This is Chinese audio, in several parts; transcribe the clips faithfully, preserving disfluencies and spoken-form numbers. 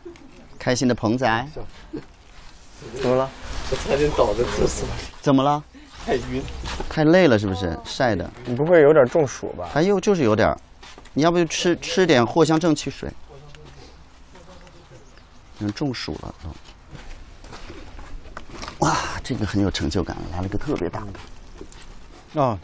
开心的鹏仔， 怎么了？我差点倒在厕所里。 怎么了？ 太晕， 太累了是不是？晒的。 你不会有点中暑吧？ 还有就是有点，你要不就吃吃点藿香正气水。嗯，中暑了都。哇，这个很有成就感，来了个特别大的。 啊。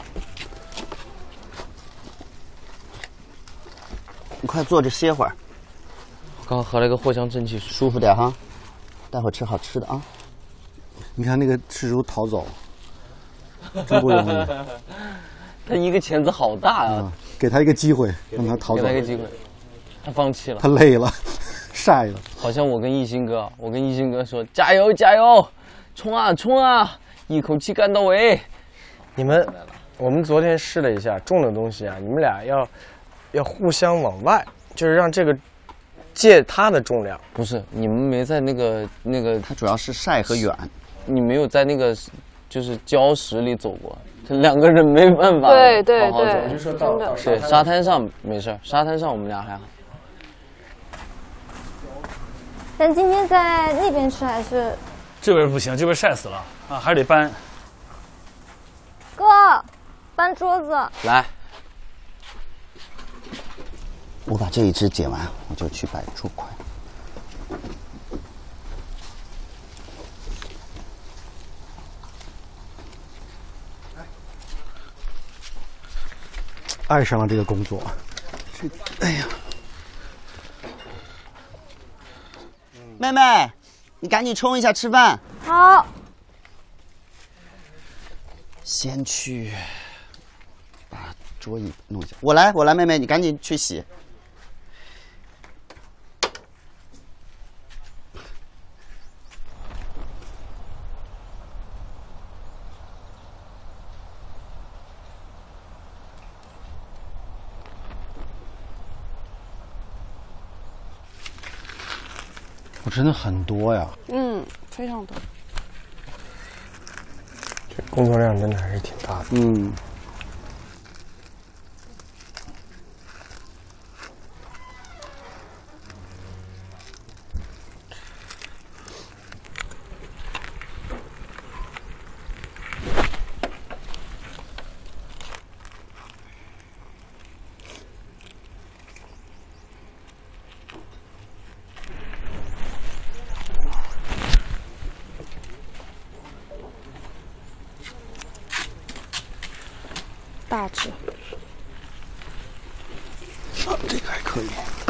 你快坐着歇会儿。 我刚喝了个藿香正气水， 舒服点哈。待会儿吃好吃的啊。 你看那个赤足逃走，真不容易。 他一个钳子好大啊！ 啊给他一个机会，让他逃走。 给他一个机会，他放弃了。 他累了，晒了。 好像我跟一心哥，我跟一心哥说加油加油，冲啊冲啊，一口气干到尾。 你们，我们昨天试了一下，重的东西啊，你们俩要要互相往外，就是让这个借他的重量。 不是，你们没在那个那个， 它主要是晒和远。 你没有在那个就是礁石里走过，这两个人没办法。 对对对， 我就说到到对沙滩上没事，沙滩上我们俩还好。 但今天在那边吃还是？ 这边不行，这边晒死了啊，还得搬。 哥，搬桌子。 来， 我把这一只解完，我就去摆桌筷。 爱上了这个工作， 这，哎呀，妹妹，你赶紧冲一下吃饭。 好。 先去把桌椅弄一下，我来，我来，妹妹，你赶紧去洗。 我真的很多呀。 嗯，非常多。 这工作量真的还是挺大的。 嗯。 大只。 啊，这个还可以。